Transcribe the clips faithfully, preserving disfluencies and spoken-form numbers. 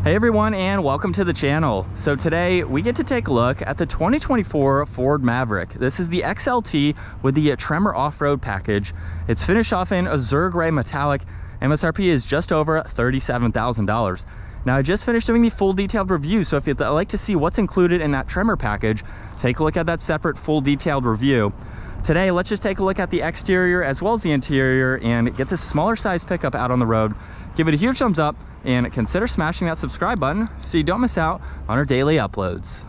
Hey everyone, and welcome to the channel. So today we get to take a look at the twenty twenty-four Ford Maverick. This is the X L T with the Tremor off-road package. It's finished off in azure gray metallic. M S R P is just over thirty-seven thousand dollars. Now I just finished doing the full detailed review, so if you'd like to see what's included in that Tremor package, take a look at that separate full detailed review. Today, let's just take a look at the exterior as well as the interior and get this smaller size pickup out on the road. Give it a huge thumbs up and consider smashing that subscribe button so you don't miss out on our daily uploads.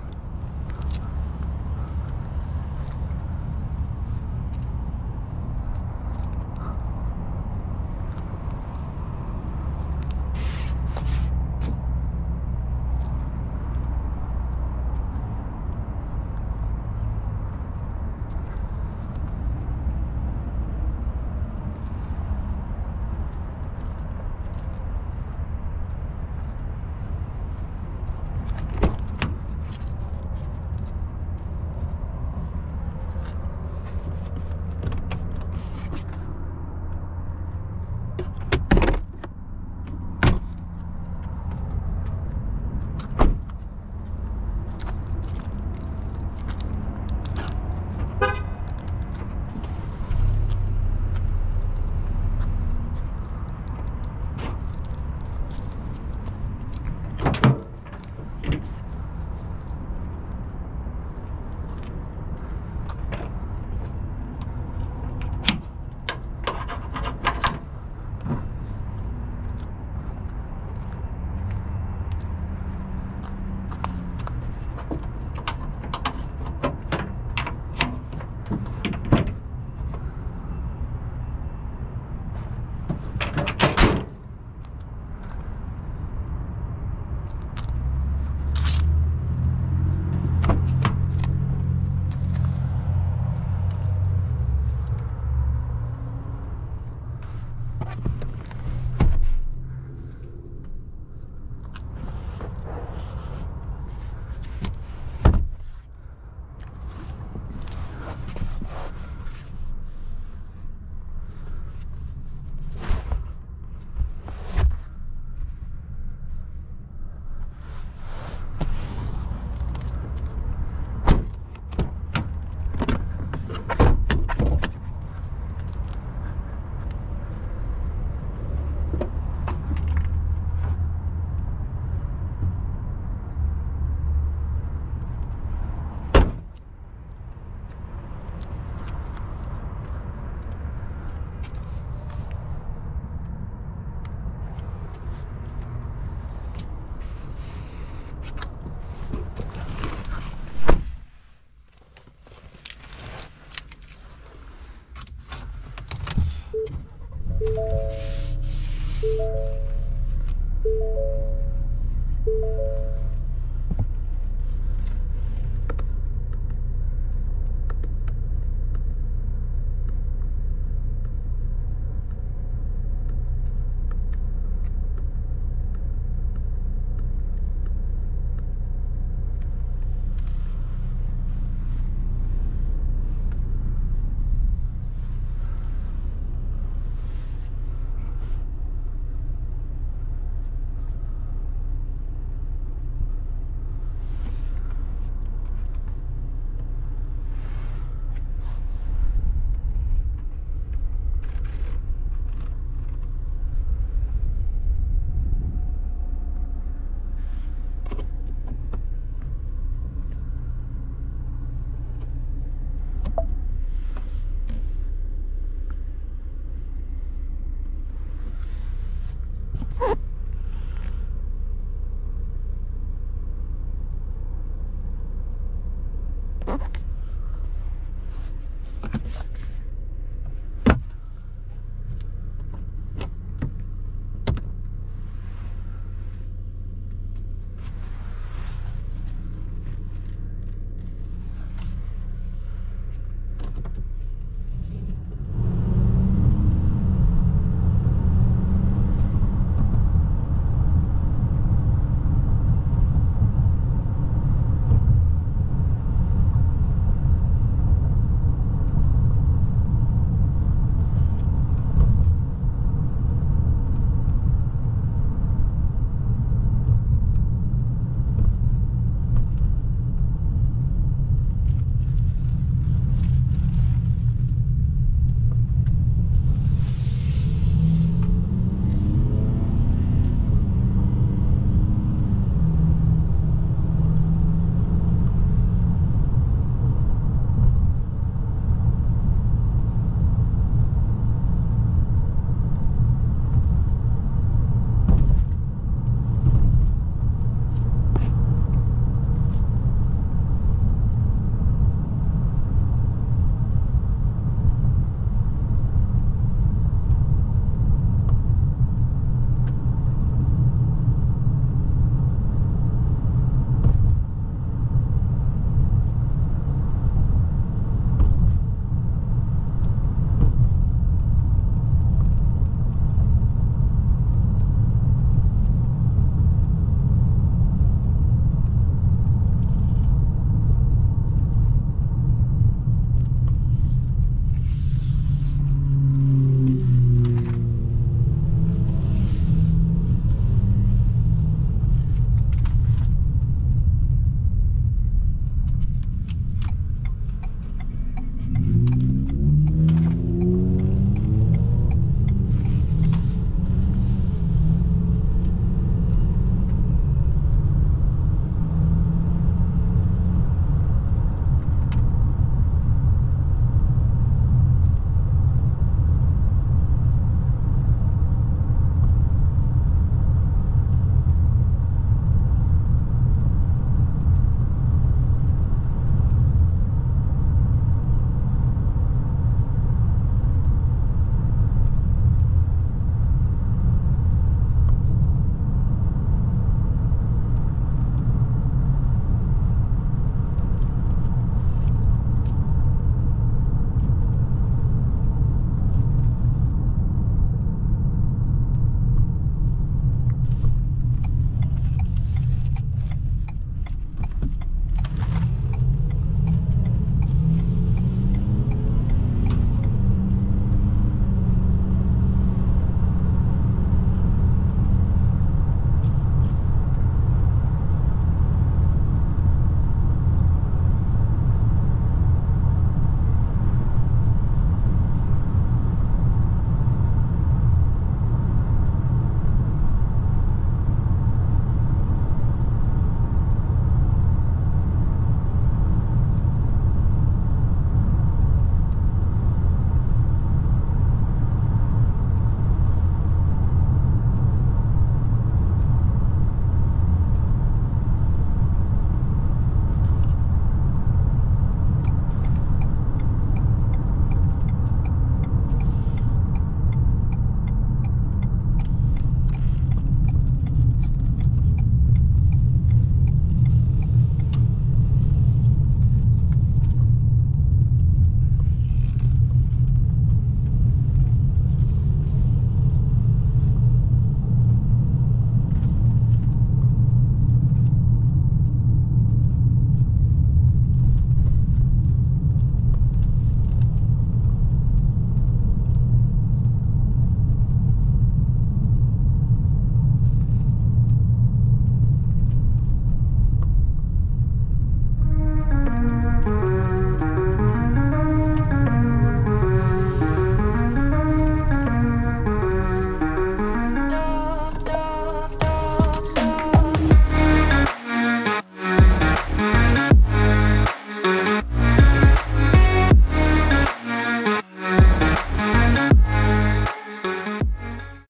Huh.